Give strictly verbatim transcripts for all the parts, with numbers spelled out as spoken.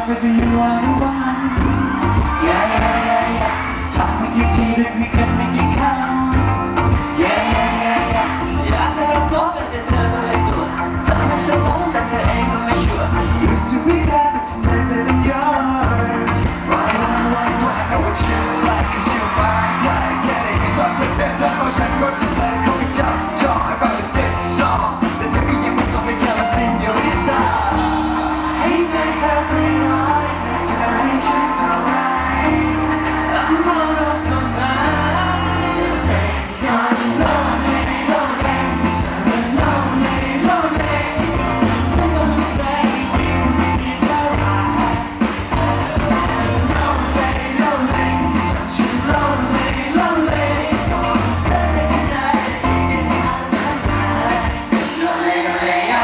baby you are the one yeah yeah yeah yeah ทำไม่กี่ทีได้พี่กันไม่กี่ครั้ง yeah yeah yeah yeah อยากให้เราพบกันแต่เธอก็เลยกลัวทำให้ฉันหลงแต่เธอเองก็ไม่ชัวร์ Used to be bad but tonight baby yours why why why why know what you like cause you my type getting it up to that time เพราะฉันก็จะเลยคงไม่จับจ้องให้ฟัง this song แต่เธอก็ยังไม่ส่งให้แค่มาซินอยู่ในตาให้ใจเธอไปร้อยแต่เธอให้ฉันเท่าไร I'm out of my mind เธอเป็นคนโลเลโลเลเธอเป็นโลเลโลเลไม่ต้องใจวิวไม่ได้เท่าไรเธอเป็นโลเลโลเลเธอชื่อโลเลโลเลบอกเธอได้แค่ไหนที่จะทำได้โลเลโลเลอ่ะ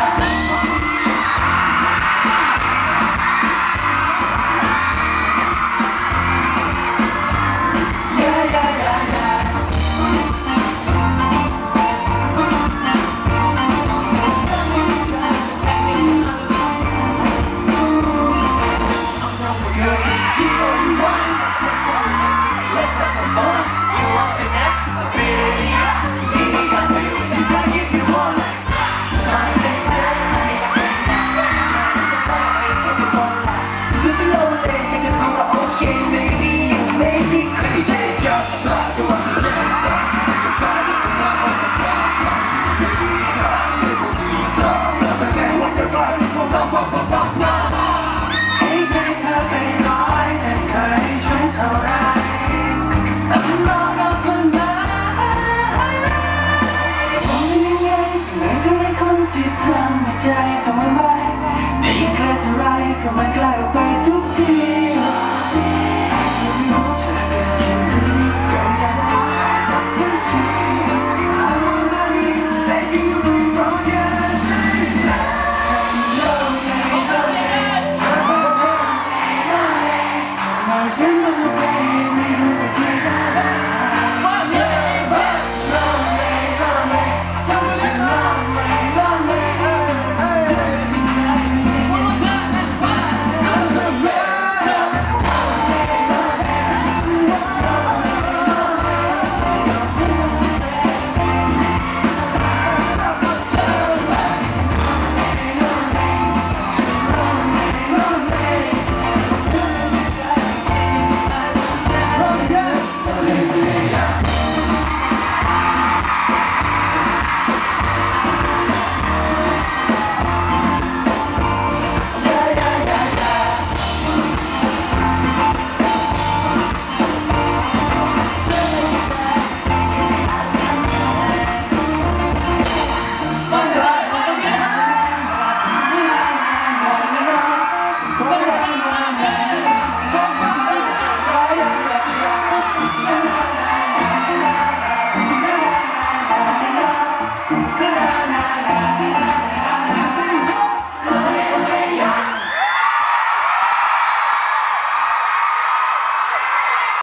ที่ทำให้ใจต้องมันไหวแต่ยิ่งเคลื่อนเท่าไรก็มันกลายออกไป